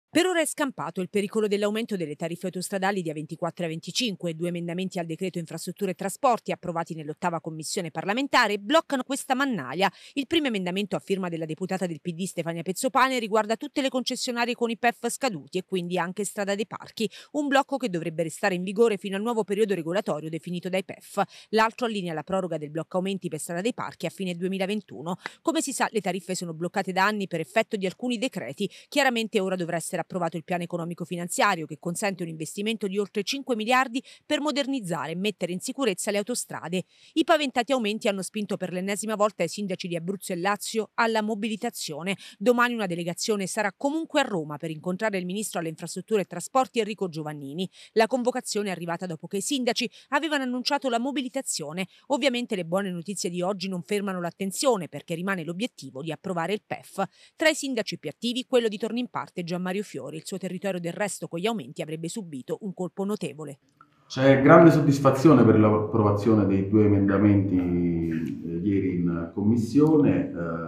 Per ora è scampato il pericolo dell'aumento delle tariffe autostradali di A24 e A25. Due emendamenti al decreto infrastrutture e trasporti approvati nell'ottava commissione parlamentare bloccano questa mannaia. Il primo emendamento a firma della deputata del PD Stefania Pezzopane riguarda tutte le concessionarie con i PEF scaduti e quindi anche Strada dei Parchi, un blocco che dovrebbe restare in vigore fino al nuovo periodo regolatorio definito dai PEF. L'altro allinea la proroga del blocco aumenti per Strada dei Parchi a fine 2021. Come si sa, le tariffe sono bloccate da anni per effetto di alcuni decreti. Chiaramente ora dovrà essere approvato il piano economico finanziario che consente un investimento di oltre 5 miliardi per modernizzare e mettere in sicurezza le autostrade. I paventati aumenti hanno spinto per l'ennesima volta i sindaci di Abruzzo e Lazio alla mobilitazione. Domani una delegazione sarà comunque a Roma per incontrare il ministro alle infrastrutture e trasporti Enrico Giovannini. La convocazione è arrivata dopo che i sindaci avevano annunciato la mobilitazione. Ovviamente le buone notizie di oggi non fermano l'attenzione perché rimane l'obiettivo di approvare il PEF. Tra i sindaci più attivi quello di Tornimparte Gianmario Fiori. Il suo territorio del resto con gli aumenti avrebbe subito un colpo notevole. C'è grande soddisfazione per l'approvazione dei due emendamenti ieri in commissione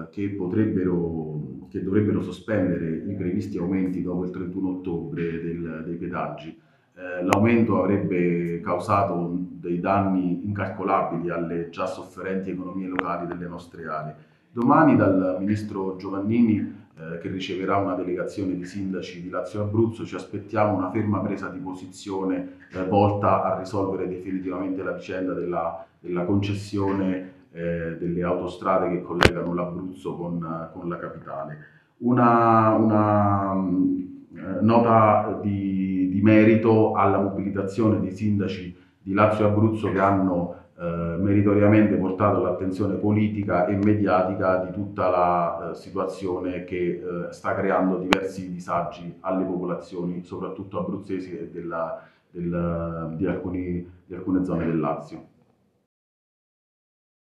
che dovrebbero sospendere i previsti aumenti dopo il 31 ottobre dei pedaggi. L'aumento avrebbe causato dei danni incalcolabili alle già sofferenti economie locali delle nostre aree. Domani dal ministro Giovannini, che riceverà una delegazione di sindaci di Lazio e Abruzzo, ci aspettiamo una ferma presa di posizione volta a risolvere definitivamente la vicenda della concessione delle autostrade che collegano l'Abruzzo con la capitale. Una nota di merito alla mobilitazione dei sindaci di Lazio e Abruzzo che hanno meritoriamente portato all'attenzione politica e mediatica di tutta la situazione che sta creando diversi disagi alle popolazioni, soprattutto abruzzesi e di alcune zone del Lazio.